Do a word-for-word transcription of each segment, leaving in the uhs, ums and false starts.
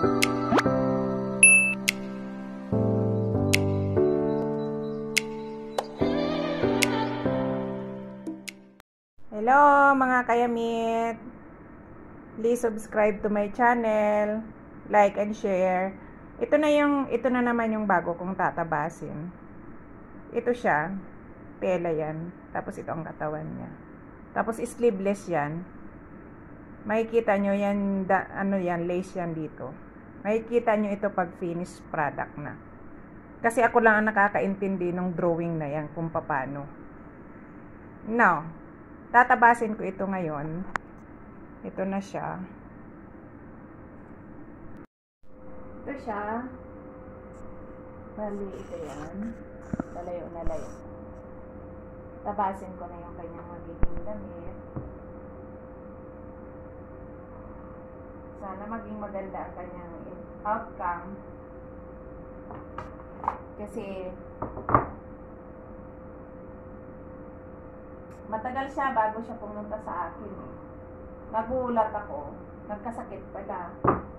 Hello mga kayamit, please subscribe to my channel, like and share. Ito na yung ito na naman yung bago kong tatabasin. Ito siya, tela yan. Tapos ito ang katawan niya. Tapos sleeveless yan. Makikita nyo yan, da, ano yan, lace yan dito. Makikita nyo ito pag finished product na. Kasi ako lang ang nakakaintindi ng drawing na yan kung paano. Now, tatabasin ko ito ngayon. Ito na siya. Ito siya. Bali, ito yan. Lalayo na layo. Tabasin ko na yung kanyang magiging damit. Sana maging maganda ang kanyang outcome. Kasi matagal siya bago siya pumunta sa akin eh. Nagulat ako. Nagkasakit pala.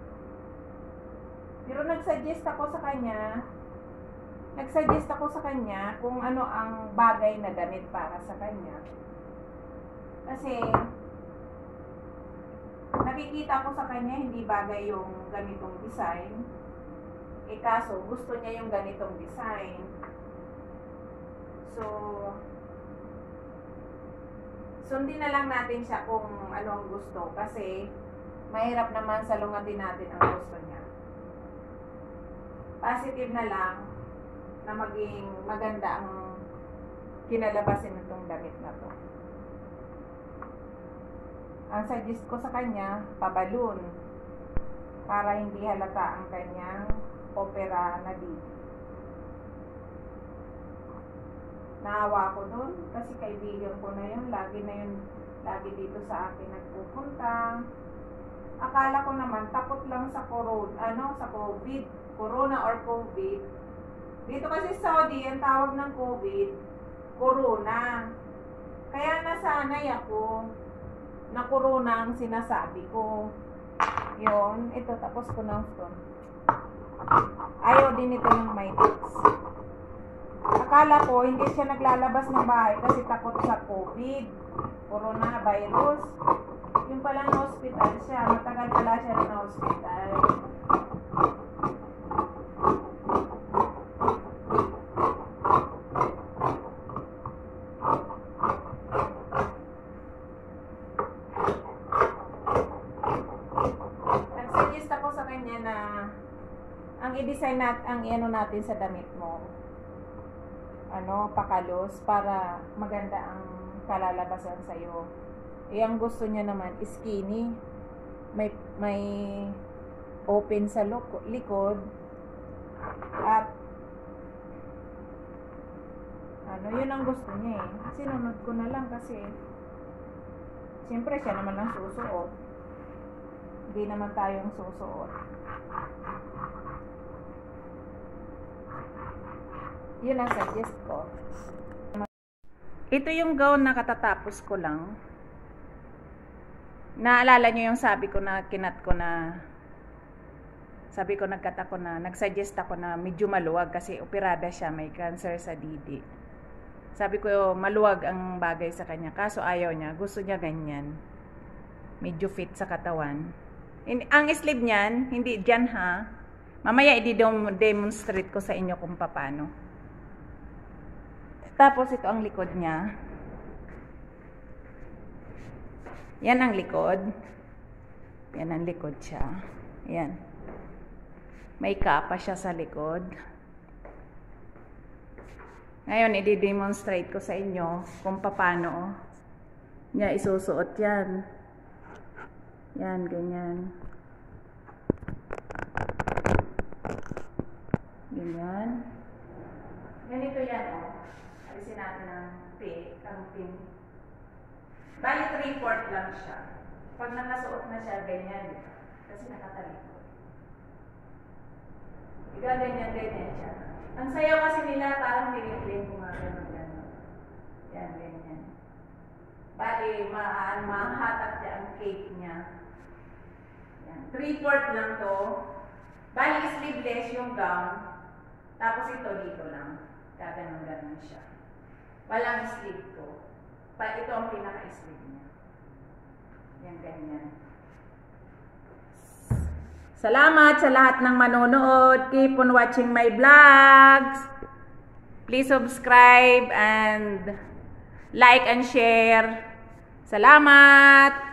Pero nagsuggest ako sa kanya. Nagsuggest ako sa kanya kung ano ang bagay na damit para sa kanya. Kasi nakikita ko sa kanya hindi bagay yung ganitong design. Eh kaso gusto niya yung ganitong design. So sundin na lang natin siya kung ano ang gusto kasi mahirap naman salungatin natin ang gusto niya. Positive na lang na maging maganda ang kinalabasin nitong damit na to. Ang suggest ko sa kanya, pabalon para hindi halata ang kanyang opera na dito. Naawa ko dun kasi kaibigan ko na yun, lagi na yun, lagi dito sa akin nagpupunta. Akala ko naman takot lang sa corona, ano, sa COVID, corona or COVID. Dito kasi sa Saudi, ang tawag ng COVID, corona. Kaya nasanay ako na corona ang sinasabi ko. Yun, ito tapos ko ng stone. Ayaw din ito yung may tics. Akala ko hindi siya naglalabas ng bahay kasi takot sa COVID, coronavirus. Yung pala na hospital siya, matagal pala siya na hospital. Nagsuggest ako sa kanya na ang i-design nat ang i-ano natin sa damit mo, ano, pakalos para maganda ang kalalabasan sa iyo. Eh ang gusto niya naman skinny. May may open sa likod at ano, yun ang gusto niya eh. Sinunod ko na lang kasi siyempre siya naman ang susuot. Hindi naman tayo ang susuot. Yun ang suggest ko. Ito yung gown na katatapos ko lang. Naalala nyo yung sabi ko na kinat ko na sabi ko nagkat ako na nagsuggest ako na medyo maluwag kasi operada siya, may cancer sa didi. Sabi ko maluwag ang bagay sa kanya kaso ayaw niya, gusto niya ganyan. Medyo fit sa katawan. In, ang sleeve niyan, hindi dyan ha. Mamaya i-demonstrate ko sa inyo kung paano. Tapos ito ang likod niya. Yan ang likod. Yan ang likod siya. Yan. May kapa siya sa likod. Ngayon, i-demonstrate ko sa inyo kung paano niya isusuot yan. Yan, ganyan. Ganyan. Ganito yan, oh. Alisin natin ang pin, ang pin. Bali, three-fourth lang siya. Pag nakasuot na siya, ganyan. Kasi nakatalikod. Ganyan-ganyan siya. Ang sayaw kasi nila, parang nilipin kung nga gano'n. Yan, ganyan. Bali, mahatak niya ang cake niya. Yan. Three-fourth lang to. Bali, sleeveless yung gown. Tapos ito dito lang. Gaganon-ganon siya. Walang sleeve ko. Pa, ito ang pinaka-sleeve niya. Yan, ganyan. Salamat sa lahat ng manonood. Keep on watching my vlogs. Please subscribe and like and share. Salamat!